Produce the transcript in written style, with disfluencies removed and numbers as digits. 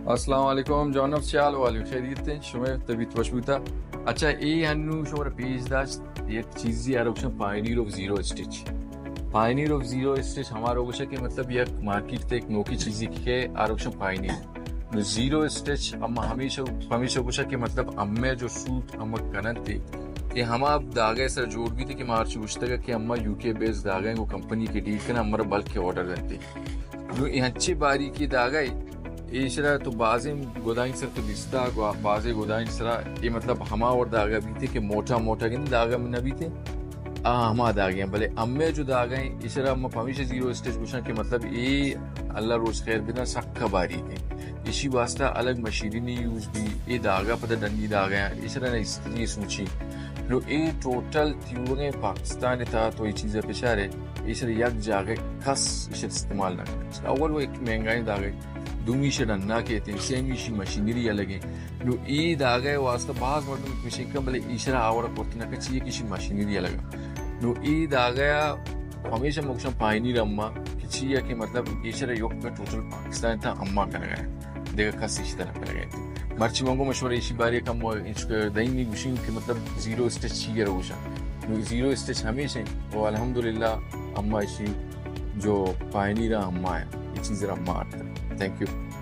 السلام علیکم جانب سیال والی خیریت شما طبیعت خوش بوده. اچھا ای هنو شما پیش داشت یک چیزی اروشن pioneer of zero stage. Pioneer of zero stage ہمارا روشن کہ مطلب یک مارکیٹ تے ایک نوکی چیزی کہ اروشن پاینیر زیرو استیچ اما ہمیشہ روشن کہ مطلب اما جو سوٹ اما کنن تے یہ ہم آپ داغے سر جوڑ بھی تھے کہ مارچ پوچھتا گا کہ اما یو کے بیس داغیں کو کمپنی کے ڈیل کرنا ہمارا بلک کے آرڈر دیتے جو یہ اچھی باری کی داغے ایشرا تو بازیں گودائن سر تو دستا بازے گودائن سرا یہ مطلب ہما اور داغا بھی تھے کہ موٹا موٹا کہ داغا میں نہ بھی تھے ہما داغیں بھلے امے جو داغیں ایشرا اما ہمیشہ زیرو اسٹیج پوچھنا کہ مطلب یہ اللہ روز خیر بنا سکھا باری تھے اسی واسطہ الگ مشینری نہیں یوز بھی یہ داغا پتہ ڈنڈی داغیں ایشرا نے اس طریقے سوچی لو یہ ٹوٹل تیوریں پاکستان تھا تو یہ چیزیں پیشہ رہے ایشرا یک جاگے کس ایشر استعمال نہ کریں اول وہ ایک مہنگائی داغے دومی شدنا کہتے ہیں سیمی شی مشینری لگے نو ای داغے واسطہ بعض مردوں میں مشین کم بلے ایشرا آورا پورتنا کہ چیئے کسی مشینری لگا نو ای داغے ہمیشہ مکشن پائنی رما کہ چیئے کہ مطلب ایشرا یوک کا ٹوٹل پاکستان تھا اما کر گئے دیکھا کس اسی طرح کر گئے تھے مرچی مانگو مشورہ اسی بارے کم دائن نہیں گوشیں کہ مطلب زیرو اسٹیچ چیئے روشا نو زیرو اسٹیچ ہمیشہ وہ الحمدللہ اما اسی جو پائنی رہا اما ہے یہ چیز رہا اما آتا ہے. Thank you.